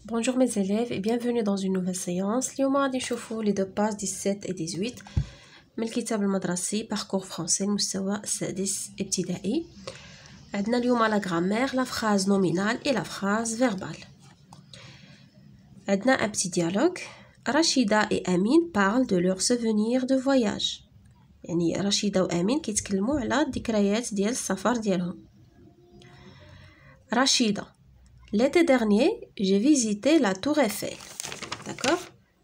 Bonjour mes élèves et bienvenue dans une nouvelle séance. اليوم غادي نشوفوا les deux pages 17 et 18 من الكتاب المدرسي parcours français المستوى السادس ابتدائي. عندنا اليوم la grammaire, la phrase nominale et la phrase verbale. عندنا un petit dialogue. Rachida et Amine parlent de leurs souvenirs de voyage. يعني رشيدة وأمين كيتكلموا على الذكريات ديال السفر ديالهم. Rachida: l'été dernier, j'ai visité la tour Eiffel. D'accord?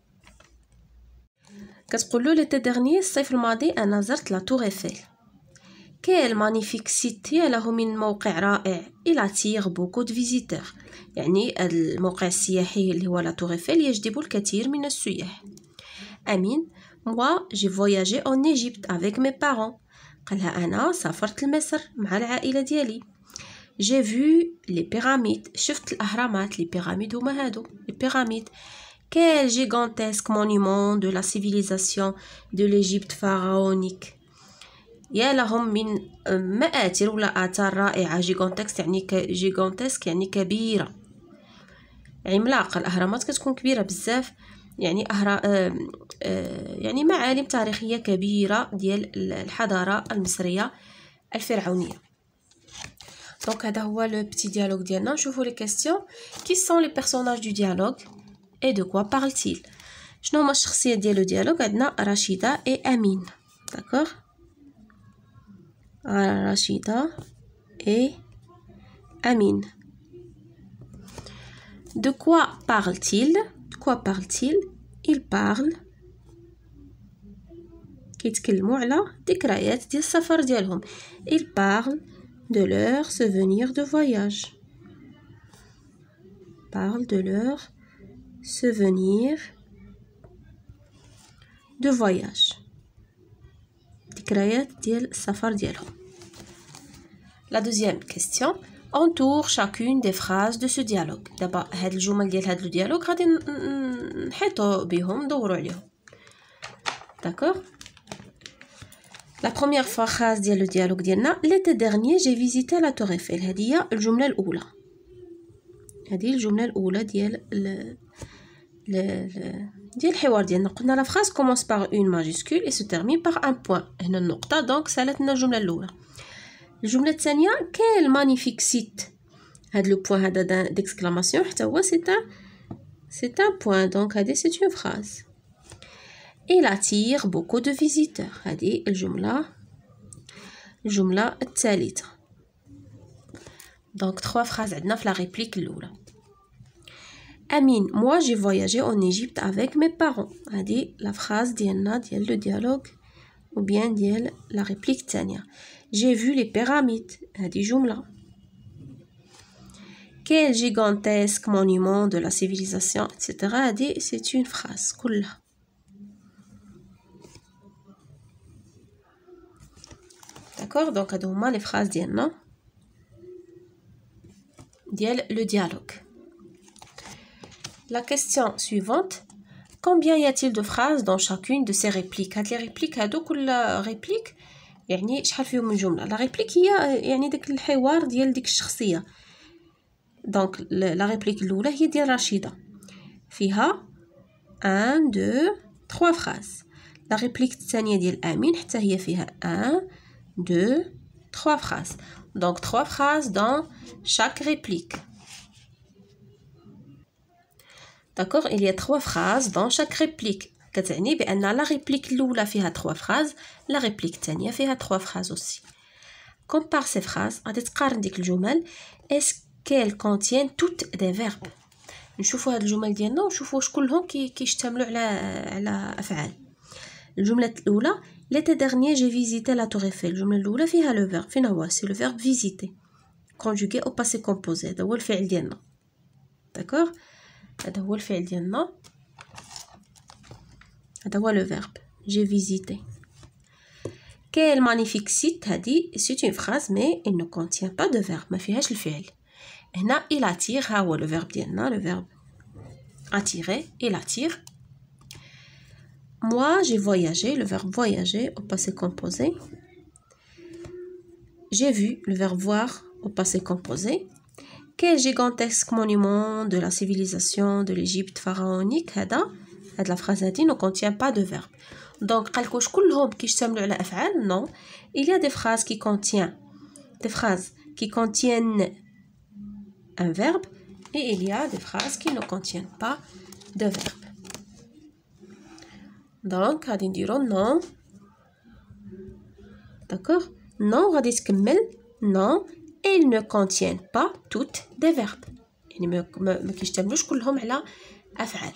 كتقولوا l'été dernier الصيف الماضي أنا زرت la tour Eiffel. Quel magnifique site له من موقع رائع. Il attire beaucoup de visiteurs. يعني الموقع السياحي اللي هو la tour Eiffel يجذب الكثير من السياح. أمين: moi j'ai voyagé en Égypte avec mes parents. قالها أنا سافرت لمصر مع العائلة ديالي. J'ai vu les pyramides. شفت الأهرامات. les pyramides هما هادو les pyramides. Quel gigantesque monument de la civilisation de l'Égypte pharaonique. يا لهم من مآثر ولا آثار رائعة. gigantesque يعني gigantesque يعني كبيرة عملاقة. الأهرامات كتكون كبيرة بزاف يعني يعني معالم تاريخية كبيرة ديال الحضارة المصرية الفرعونية. Donc هذا هو le petit dialogue ديالنا. نشوفوا les questions. Qui sont les personnages du dialogue et de quoi parle-t-il? شنو هما الشخصيات ديال le dialogue؟ عندنا رشيدة et Amine. D'accord? Rachida et Amine. De quoi parle-t-il? De quoi parle-t-il? Il parle كيتكلموا على ذكريات ديال السفر ديالهم. Il parle de leurs souvenirs de voyage. Parle de leurs souvenirs de voyage. ذكريات ديال السفر ديالهم. La deuxième question. Entoure chacune des phrases de ce dialogue. دابا هاد الجمل ديال هاد الديالوغ غادي نحيطوا بهم ندوروا عليهم. D'accord? La première phrase ديال le dialogue ديالنا. L'été dernier j'ai visité la tour Eiffel. هذه هي الجملة الأولى. هذه الجملة الأولى ديال ديال الحوار ديالنا. قلنا la phrase commence par une majuscule et se termine par un point. هنا النقطة دونك سالتنا الجملة الأولى. الجملة الثانية. quel magnifique site. هاد لو بوين هذا d'exclamation حتى هو c'est un point donc هذه c'est une phrase. Il attire beaucoup de visiteurs. هذه الجملة الثالثة. Donc 3 phrases عندنا في la réplique الأولى. Amine: moi j'ai voyagé en Égypte avec mes parents. هذه la phrase ديالنا ديال le dialogue ou bien ديال la réplique الثانية. J'ai vu les pyramides. هذه جملة. Quel gigantesque monument de la civilisation etc. هذه c'est une phrase كلها. D'accord? Donc هادو هما les phrases ديالنا ديال le dialogue. La question suivante. Combien y a-t-il de phrases dans chacune de ces répliques? هاد les répliques هادو كل réplique يعني شحال فيهم من جملة. la réplique هي يعني داك الحوار ديال ديك الشخصية. donc la réplique الأولى هي ديال رشيدة فيها 1 2 3 phrases. la réplique الثانية ديال أمين حتى هي فيها 1 2 3 phrases. donc 3 phrases dans chaque réplique. D'accord? Il y a 3 phrases dans chaque réplique. كتعني بأن la réplique الأولى فيها 3 phrases. la réplique الثانية فيها 3 phrases aussi. compare ces phrases. غادي تقارن ديك الجمل. est-ce qu'elles contiennent toutes des verbes. نشوفوا هاد الجمل ديالنا ونشوفوا واش كلهم كيشتملوا على أفعال. الجملة الأولى. l'été dernier j'ai visité la tour Eiffel. الجملة الأولى فيها le verbe. فين هو؟ c'est le verbe visiter conjugué au passé composé. هذا هو الفعل ديالنا. d'accord? هذا هو الفعل ديالنا. هذا هو le verbe. j'ai visité. quel magnifique site. هذه c'est une phrase mais il ne contient pas de verbe. ما فيهاش الفعل. هنا il attire. ها هو le verbe ديالنا le verbe attirer. il attire. moi j'ai voyagé. le verbe voyager au passé composé. j'ai vu. le verbe voir au passé composé. quel gigantesque monument de la civilisation de l'Égypte pharaonique هذا la phrase هذه ne contient pas de verbe. Donc قال لك واش كلهم كيشتملوا على افعال؟ non, il y a des phrases qui contiennent un verbe et il y a des phrases qui ne contiennent pas de verbe. Donc غادي نديرو non. D'accord? Non غادي تكمل non, ils ne contiennent pas toutes des verbes. يعني ما كيشتملوش كلهم على افعال.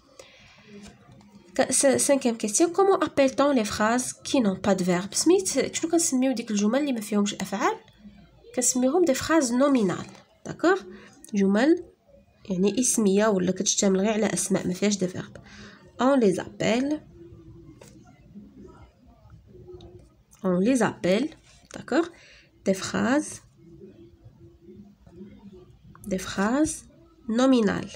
Cinquième question, comment appelle-t-on les phrases qui n'ont pas de verbe? سميت شنو كنسميو ديك الجمل اللي ما فيهمش افعال؟ كنسميوهم des phrases nominales. d'accord? جمل يعني اسميه ولا كتشتمل غير على اسماء ما فيهاش de verbe. On les appelle, d'accord? Des phrases nominales.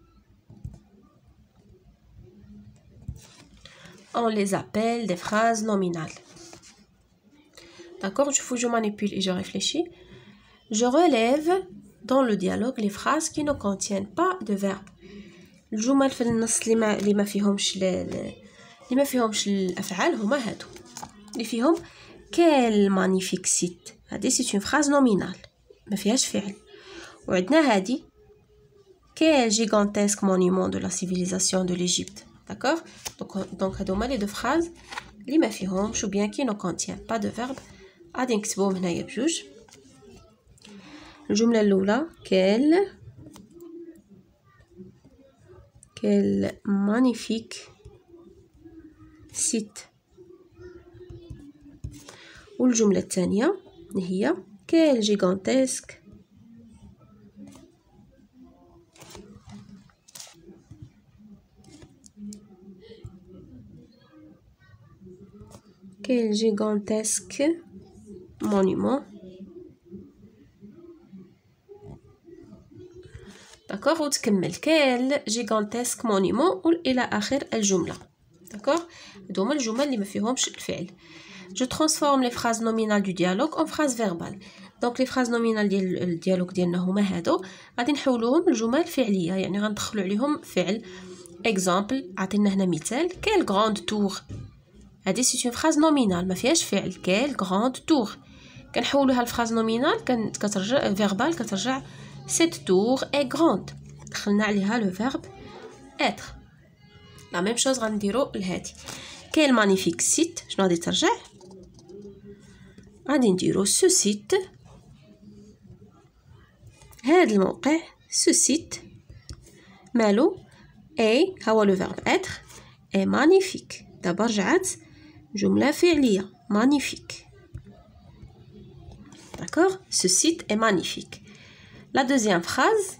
On les appelle des phrases nominales. D'accord? Je manipule et je réfléchis. Je relève dans le dialogue les phrases qui ne contiennent pas de verbe. الجمل في النص اللي ما فيهمش الافعال هما هادو اللي فيهم quel magnifique site. هذه c'est une phrase nominale ما فيهاش فعل. وعندنا هذه quel gigantesque monument de la civilisation de l'Égypte. d'accord? donc هادو هما les deux phrases اللي ما فيهمش ou bien qui ne contiennent pas de verbe. غادي نكتبوهم هنايا بجوج. الجملة الأولى quel magnifique site. والجملة الثانية هي quel gigantesque monument. d'accord? وتكمل quel gigantesque monument إلى آخر الجملة. d'accord? هادو هما الجمل اللي ما فيهمش الفعل. Je transforme les phrases nominales du dialogue en phrases verbales. donc les phrases nominales ديال الديالوج ديالنا هما هادو غادي نحولوهم لجمل فعليه يعني غندخلوا عليهم فعل. exemple عطينا هنا مثال quelle grande tour. هذه c'est une phrase nominale ما فيهاش فعل. quelle grande tour كنحولوها لفراز نومينال كترجع فيربال كترجع cette tour est grande. دخلنا عليها لو فيرب être. لا ميم شوز غنديرو لهادي quel magnifique site. شنو غادي ترجع؟ غادي نديرو ce site. هاد الموقع ce site مالو اي هو لو فيرب être est magnifique. دابا رجعت جملة فعلية magnifique. d'accord? ce site est magnifique. la deuxième phrase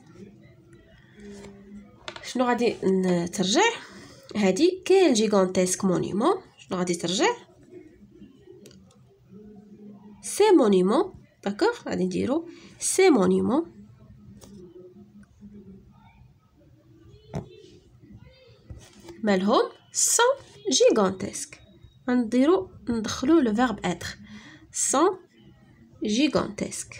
شنو غادي ترجع؟ هادي quel gigantesque monument. شنو غادي ترجع؟ ces monuments. d'accord? غادي نديرو ces monuments مالهم sont gigantesques. ندخلو le verbe être sont gigantesques.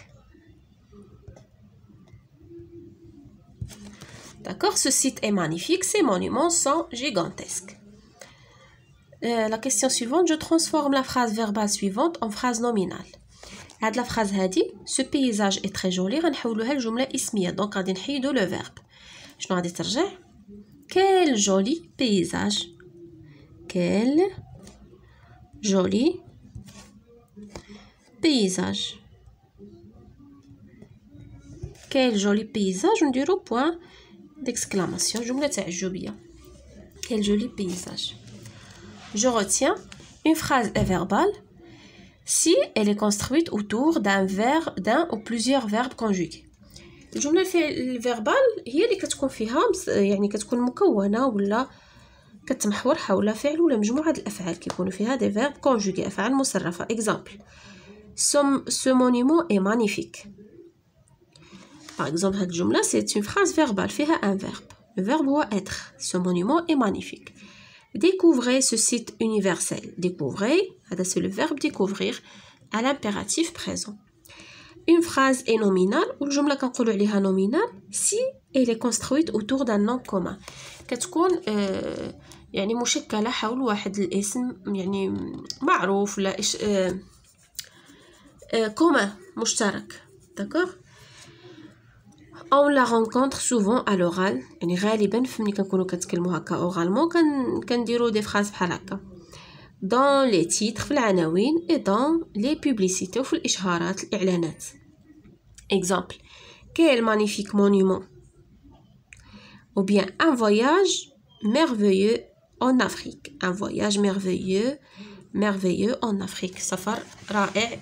d'accord? ce site est magnifique. ces monuments sont gigantesques. la question suivante, je transforme la phrase verbale suivante en phrase nominale. هاد la phrase هادي ce paysage est très joli غنحولوها لجملة اسمية. donc غادي نحيدو le verbe. شنو غادي ترجع؟ quel joli paysage. quel joli paysage. quel joli paysage ونديرو point d'exclamation جملة تعجبية. quel joli paysage. je retiens une phrase est verbale si elle est construite autour d'un ou plusieurs verbes conjugués. الجملة الفيربال هي اللي كتكون فيها يعني كتكون مكونة ولا كتمحور حول فعل ولا مجموعة الأفعال كيكونوا فيها des verbes conjugués أفعال مصرفة. exemple ce monument est magnifique. par exemple هاد الجملة c'est une phrase verbale فيها un verbe. le verbe هو être. ce monument est magnifique. découvrez ce site universel. découvrez هذا c'est le verbe découvrir à l'impératif présent. une phrase est nominale والجملة كنقولوا عليها nominale si elle est construite autour d'un nom commun. كتكون يعني مشكلة حول واحد الاسم يعني معروف ولا commun مشترك. d'accord. on la rencontre souvent à l'oral يعني غالبا فملي كنكونوا كنتكلموا هكا oralement كنديروا des phrases بحال هكا dans les titres في العناوين et dans les publicités وفي الإشهارات الإعلانات. exemple quel magnifique monument ou bien un voyage merveilleux en Afrique. un voyage merveilleux en Afrique. سفر رائع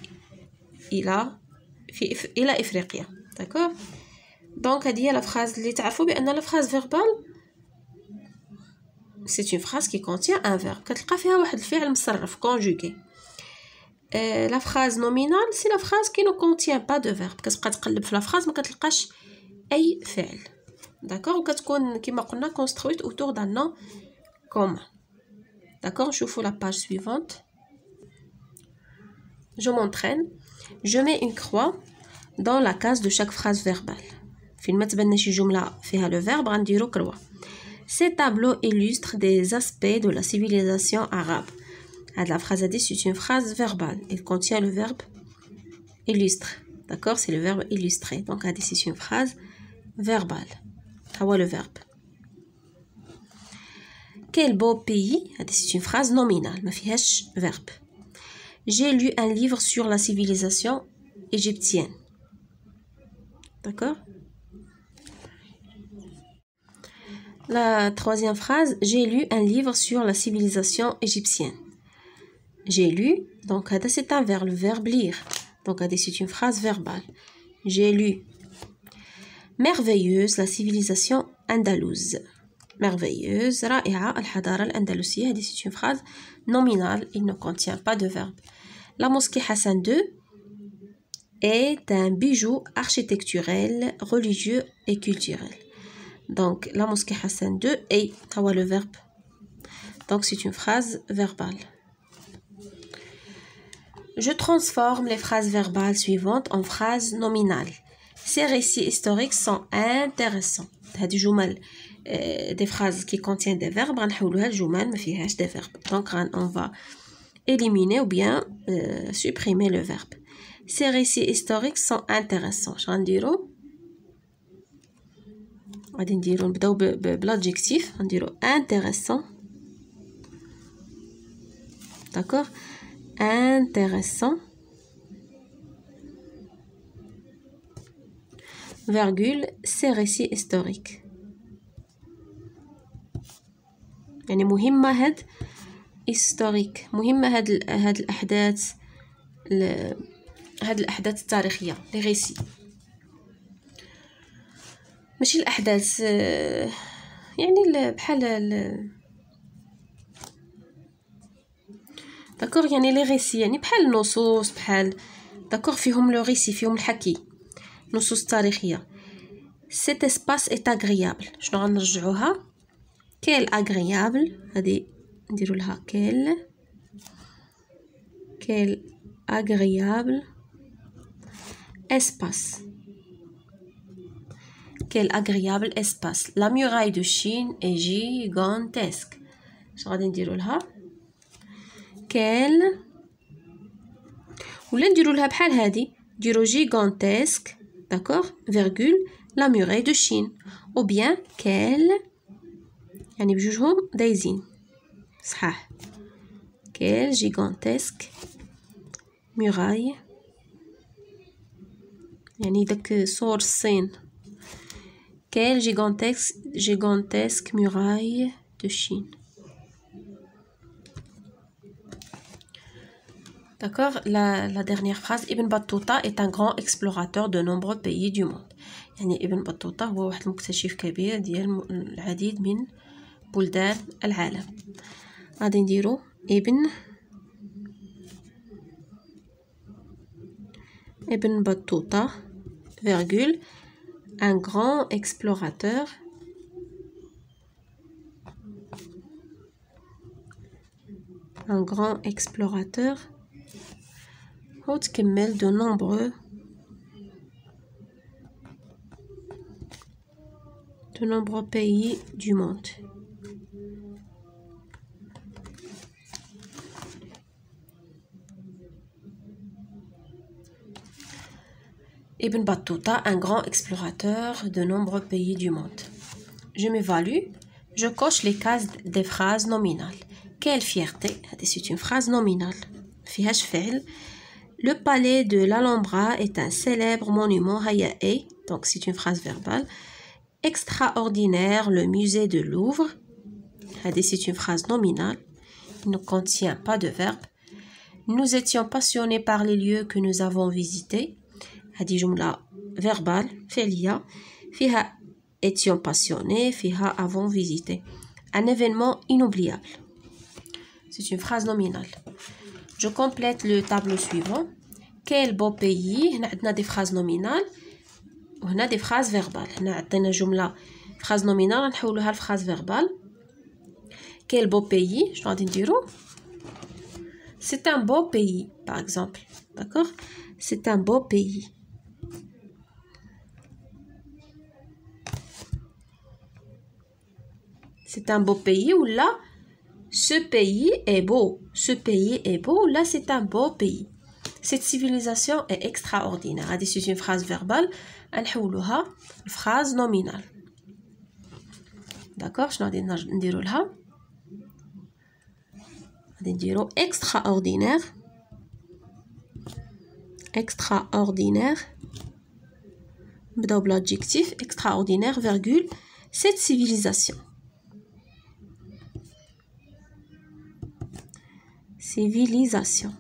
إلى إفريقيا. d'accord. donc هذه هي la phrase اللي تعرفوا بأن la phrase verbale c'est une phrase qui contient un verbe. كتلقى فيها واحد الفعل مصرف conjugué. la phrase nominale c'est la phrase qui ne contient pas de verbe. كتبقى تقلب في la phrase ما كتلقاش أي فعل. d'accord. وكتكون كما قلنا construite autour d'un nom commun. d'accord. نشوفوا la page suivante. je m'entraîne. je mets une croix dans la case de chaque phrase verbale. فين ما تبان شي جملة فيها le verbe غنديرو كروة. Ces tableaux illustrent des aspects de la civilisation arabe. La phrase c'est une phrase verbale. Elle contient le verbe illustre. D'accord. c'est le verbe illustrer. donc c'est une phrase verbale. le verbe. Quel beau pays. c'est une phrase nominale. ما فيهاش verbe. J'ai lu un livre sur la civilisation égyptienne. d'accord. La troisième phrase, j'ai lu un livre sur la civilisation égyptienne. J'ai lu, donc c'est un verbe, le verbe lire. donc c'est une phrase verbale. J'ai lu. Merveilleuse, la civilisation andalouse. merveilleuse, رائعة الحضارة الأندلسية. c'est une phrase nominale, il ne contient pas de verbe. La mosquée Hassan II est un bijou architecturel, religieux et culturel. donc la mosquée Hassan II est le verbe. donc c'est une phrase verbale. je transforme les phrases verbales suivantes en phrases nominales. ces récits historiques sont intéressants. هذه جمل des phrases qui contiennent des verbes غنحولوها لجمل ما فيهاش des verbes. donc on va éliminer ou bien supprimer le verbe. ces récits historiques sont intéressants. اش غنديرو غادي نديرو نبداو بالادجكتيف. غنديرو intéressant. d'accord. intéressant virgule ces récits historiques. يعني مهمة هاد historique. مهمة هاد الأحداث الأحداث التاريخية les récits. ماشي الأحداث يعني بحال داكوغ يعني لي ريسي يعني بحال النصوص بحال داكوغ فيهم لو ريسي فيهم الحكي نصوص تاريخية. cet espace est agréable. شنو غنرجعوها quel agréable. هذه نديرو لها quel agréable espace. quel agréable espace. la muraille de Chine est gigantesque. شنو غادي نديرو لها quel ولا نديرو لها بحال هذه نديرو gigantesque. d'accord. virgule la muraille de Chine ou bien quel يعني بجوجهم دايزين صحاح. quel gigantesque muraille يعني داك صور الصين. quel gigantesque muraille de Chine. D'accord. La dernière phrase. Ibn Battuta est un grand explorateur de nombreux pays du monde. يعني ابن بطوطة هو واحد المكتشف كبير ديال العديد من بلدان العالم. غادي نديرو ابن بطوطة virgule un grand explorateur وتكمل de nombreux de nombreux pays du monde. Ibn Battuta, un grand explorateur de nombreux pays du monde. Je m'évalue, je coche les cases des phrases nominales. Quelle fierté! C'est une phrase nominale. فيهاش فعل. Le palais de l'Alhambra est un célèbre monument. Donc c'est une phrase verbale. Extraordinaire, le musée de Louvre. C'est une phrase nominale. Il ne contient pas de verbe. Nous étions passionnés par les lieux que nous avons visités. هذه جملة verbale فعلية فيها étions passionnés فيها avons visité. Un événement inoubliable. C'est une phrase nominale. Je complète le tableau suivant. Quel beau pays. هنا عندنا des phrases nominales وهنا des phrases verbales. هنا عندنا جملة phrase nominale نحولوها لphrase verbale. Quel beau pays. شنو غادي نديرو؟ C'est un beau pays par exemple. D'accord? C'est un beau pays. C'est un beau pays ou là, ce pays est beau. Ce pays est beau ou là, c'est un beau pays. Cette civilisation est extraordinaire. C'est une phrase verbale. نحولوها phrase nominale. D'accord? شنو غادي نديرو لها؟ غادي نديرو extraordinaire. Extraordinaire. نبداو بالadjectif extraordinaire virgule cette civilisation. Civilisation.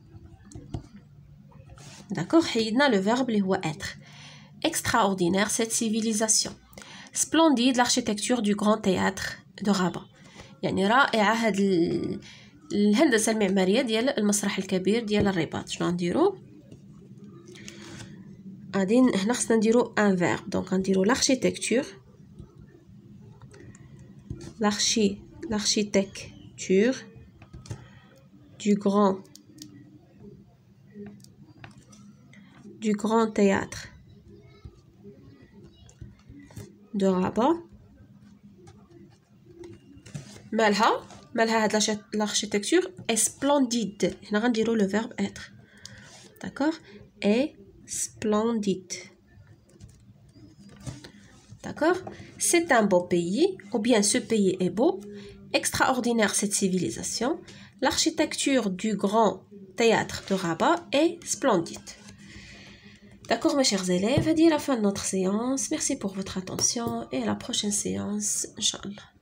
D'accord? حيدنا le verbe اللي هو être. Extraordinaire cette civilisation. Splendide l'architecture du grand théâtre de Rabat. يعني رائعة هاد الهندسة المعمارية ديال المسرح الكبير ديال الرباط. شنو غنديرو؟ غادي هنا خصنا نديرو un verbe. Donc غنديرو l'architecture. L'architecture du grand théâtre de Rabat. مالها هاد l'architecture est splendide. هنا غنديرو le verbe être. D'accord? Est splendide. D'accord? C'est un beau pays ou bien ce pays est beau. Extraordinaire cette civilisation. L'architecture du grand théâtre de Rabat est splendide. D'accord mes chers élèves, c'est la fin de notre séance. Merci pour votre attention et à la prochaine séance, Inch'Allah.